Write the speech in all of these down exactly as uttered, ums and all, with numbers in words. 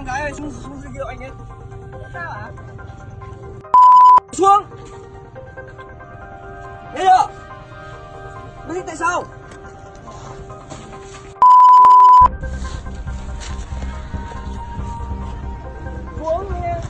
con gái ơi, xuống xuống dưới kêu anh ấy. Sao hả? Xuống. Nghe chưa? Biết tại sao? Xuống nghe.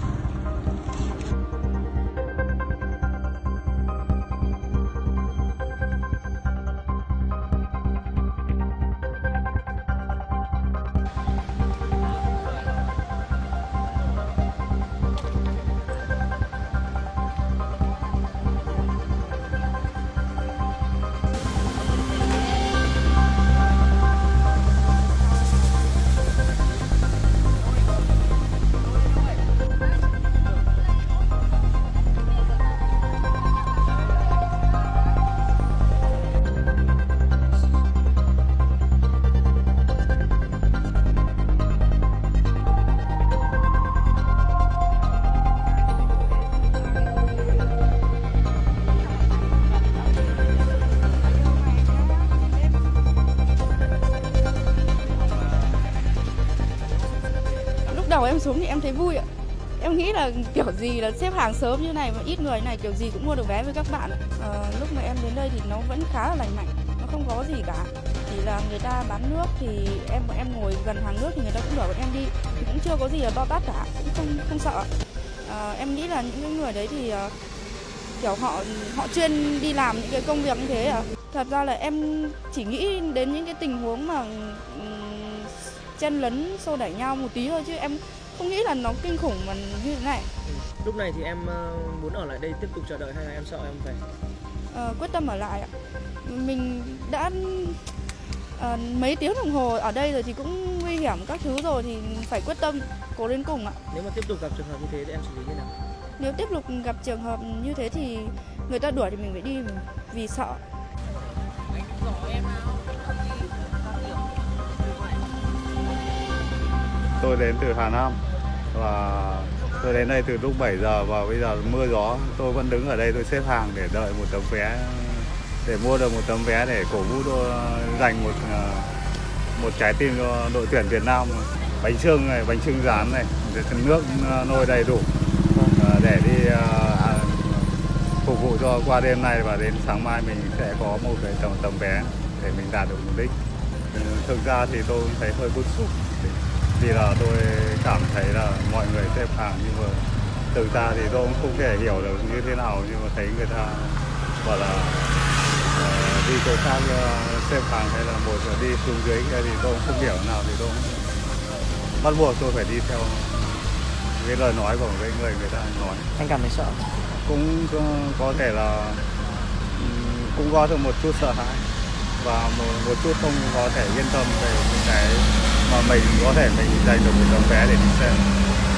Đầu em xuống thì em thấy vui ạ. Em nghĩ là kiểu gì là xếp hàng sớm như này mà ít người này kiểu gì cũng mua được vé với các bạn. À, lúc mà em đến đây thì nó vẫn khá là lành mạnh, nó không có gì cả. Chỉ là người ta bán nước thì em bọn em ngồi gần hàng nước thì người ta cũng đuổi bọn em đi, thì cũng chưa có gì là to tát cả, cũng không không sợ. À, em nghĩ là những cái người đấy thì uh, kiểu họ họ chuyên đi làm những cái công việc như thế ạ. Thật ra là em chỉ nghĩ đến những cái tình huống mà um, chen lấn xô đẩy nhau một tí thôi, chứ em không nghĩ là nó kinh khủng mà như thế này. Lúc này thì em muốn ở lại đây tiếp tục chờ đợi hay là em sợ em về? À, quyết tâm ở lại ạ. Mình đã à, mấy tiếng đồng hồ ở đây rồi thì cũng nguy hiểm các thứ rồi thì phải quyết tâm cố đến cùng ạ. Nếu mà tiếp tục gặp trường hợp như thế thì em xử lý như nào? Nếu tiếp tục gặp trường hợp như thế thì người ta đuổi thì mình phải đi vì sợ. Tôi đến từ Hà Nam và tôi đến đây từ lúc bảy giờ và bây giờ mưa gió tôi vẫn đứng ở đây, tôi xếp hàng để đợi một tấm vé, để mua được một tấm vé để cổ vũ đô, dành một một trái tim cho đội tuyển Việt Nam. Bánh chưng này, bánh chưng rán này, nước nôi đầy đủ để đi à, phục vụ cho qua đêm nay và đến sáng mai mình sẽ có một cái tấm tấm vé để mình đạt được mục đích. Thực ra thì tôi thấy hơi bức xúc vì là tôi cảm thấy là mọi người xếp hàng, nhưng mà thực ra thì tôi cũng không thể hiểu được như thế nào, nhưng mà thấy người ta bảo là uh, đi chỗ khác uh, xếp hàng hay là một đi xuống dưới kia thì tôi cũng không hiểu nào, thì tôi cũng bắt buộc tôi phải đi theo cái lời nói của cái người người ta nói. Anh cảm thấy sợ? Cũng có, có thể là cũng có được một chút sợ hãi và một, một chút không có thể yên tâm về những cái mà mình có thể mình giành được một tấm vé để đi xem.